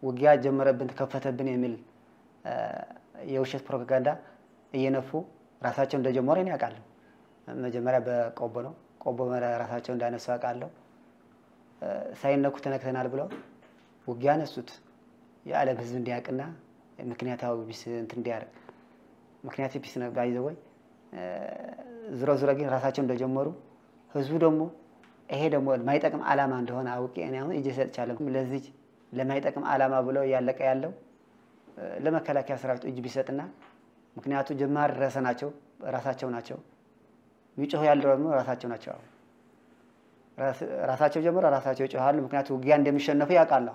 ውጊያ ጀመረብን ተከፈተብን የሚል የውሸት ፕሮፓጋንዳ እየነፉ ራሳቸው እንደጀመሩ እኔ አውቃለሁ መጀመሪያ በቆቦ ነው ቆቦ ራሳቸው እንዳነሱ አውቃለሁ ሳይነኩ ተነክተናል ብለው ውጊያ ነሱት የዓለም ህዝብ እንዲያውቅና ምክንያታው ቢስ እንት እንዲያርግ ምክንያት ቢስ ነው ባይዘው ዝሮ ግን ራሳቸው እንደጀመሩ ህዝቡ ደግሞ ይሄ ደግሞ ማይጠቅም ዓላማ እንደሆነ አውቄ እኔ አሁን እጄ ሰጥቻለሁ ለዚህ ለማይጠቅም ዓላማ ብለው ያለቀ ያለው ለመከላከያ ሰራዊት እጅ ቢሰጥና ምክንያቱ ጀማር ራሳቸው ናቸው ሚጮህ ያለው ደግሞ ራሳቸው ናቸው ራሳቸው ጀመረ ራሳቸው ይጮሃሉ ምክንያቱ ውጊያ እንደሚሸነፉ ያውቃሉ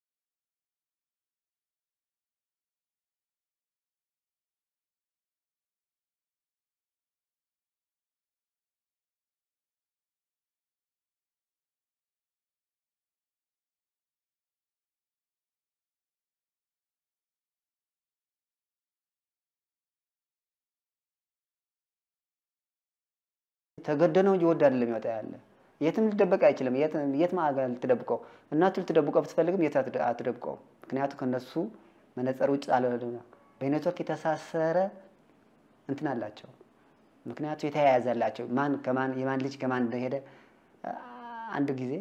ተገደነው ይወድ አይደለም ይወጣ ያለ የትም ልደበቅ አይችልም የት ማጋል ተደብቀው እናቱ ልትደብቀው ብትፈልግም የት አትደብቀው ምክንያቱ ከነሱ መነጽር ውጭ አለደና በኔትወርክ የተሳሰረ እንትን አላቸው ምክንያቱ የተያያዘላቸው ማን ከማን የማን ልጅ ከማን እንደሄደ አንድ ጊዜ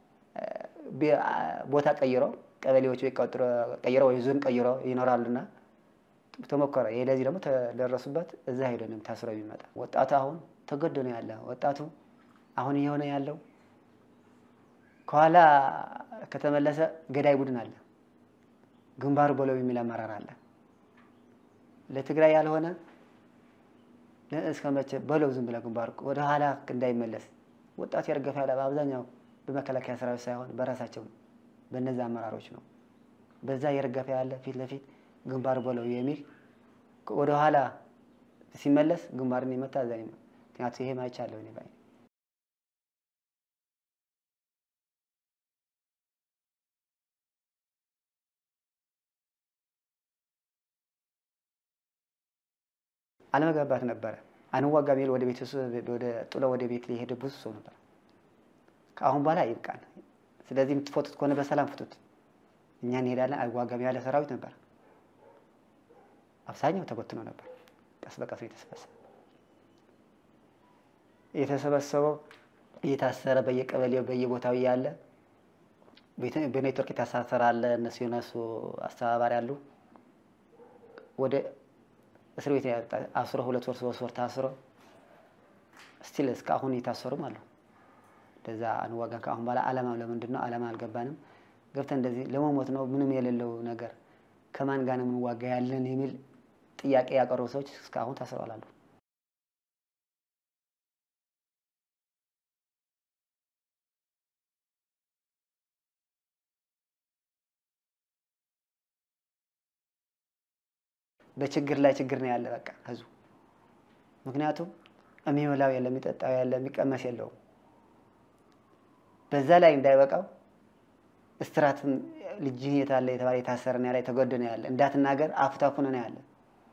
ቦታ ቀይረው ቀበሌዎች ቀይረው ወይ ዞን ቀይረው ይኖራሉና ተመከረ የለዚህ ደግሞ ተደረሱበት እዛ ሄደንም ታስረው ይመጣ ወጣቱ አሁን ተገደነ ያለ ወጣቱ አሁን የሆነ ያለው ከኋላ ከተመለሰ ገዳይ ቡድን አለ ግንባር በለው የሚል አመራር አለ ለትግራይ ያልሆነ እስከመቼ በለው ዝም ብለ ግንባር ወደ ኋላ እንዳይመለስ ወጣቱ ያርገፋ ያለ በአብዛኛው በመከላከያ ሰራዊት ሳይሆን በራሳቸው በእነዛ አመራሮች ነው በዛ ያርገፋ ያለ ፊት ለፊት ግንባር በለው የሚል ወደ ኋላ ሲመለስ ግንባርን ይመታ ዘኔ ምክንያቱ ይሄ ማይቻለው እኔ ባይ አለመጋባት ነበር አንዋጋ ሚል ወደ ቤተሰብ ወደ ጥሎ ወደ ቤት ሊሄድ ብዙ ሰው ነበር ካሁን በኋላ ይብቃል ስለዚህ ምትፎቱት ከሆነ በሰላም ፍቱት እኛ እንሄዳለን አይዋጋም ያለ ሰራዊት ነበር አብዛኛው ተበትኖ ነበር ቀስ በቀስ የተሰበሰበው የታሰረ በየቀበሌው በየቦታው ያለ በኔትወርክ የታሰራለ እነሱ አስተባባሪ አሉ ወደ እስር ቤት አስሮ 2 ወር 3 ወር ታስሮ ስቲል እስካሁን የታሰሩም አሉ ለዛ አንዋጋ ካሁን በኋላ ዓላማው ለምንድነው ዓላማ አልገባንም ገብተን እንደዚህ ለሞሞት ነው ምንም የሌለው ነገር ከማን ጋር ነው ምንዋጋ ያለን የሚል ጥያቄ ያቀረቡ ሰዎች እስካሁን ታስረዋል አሉ በችግር ላይ ችግር ነው ያለ በቃ ህዝቡ ምክንያቱም የሚበላው ያለ የሚጠጣው ያለ የሚቀመስ የለው በዛ ላይ እንዳይበቃው ስትራትም ልጅ የታለ የተባለ የታሰረና ያለ ተገደነ ያለ እንዳትናገር አፍታፉነ ነው ያለ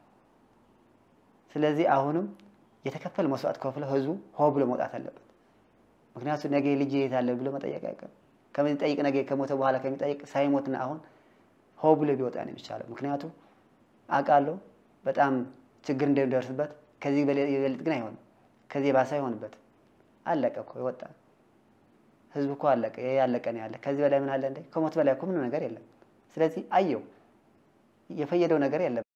ስለዚህ አሁንም የተከፈለ መስዋዕት ከፍለ ህዝቡ ሆ ብሎ መውጣት አለበት ምክንያቱም ነገ ልጅ የታለ ብሎ መጠየቅ አይቀር ከምን ጠይቅ ነገ ከሞተ በኋላ ከሚጠይቅ ሳይሞትና አሁን ሆ ብሎ ቢወጣ ነው የሚቻለው ምክንያቱም አቃለው በጣም ችግር እንደደረሰበት ከዚህ በላይ ይበልጥ ግን አይሆንም ከዚህ ባሳ ይሆንበት አለቀ እኮ ይወጣ ህዝብ እኮ አለቀ ያለቀ ነው ያለ ከዚህ በላይ ምን አለ እንዴ ከሞት በላይ እኮ ምን ነገር የለም ስለዚህ አየው የፈየደው ነገር የለም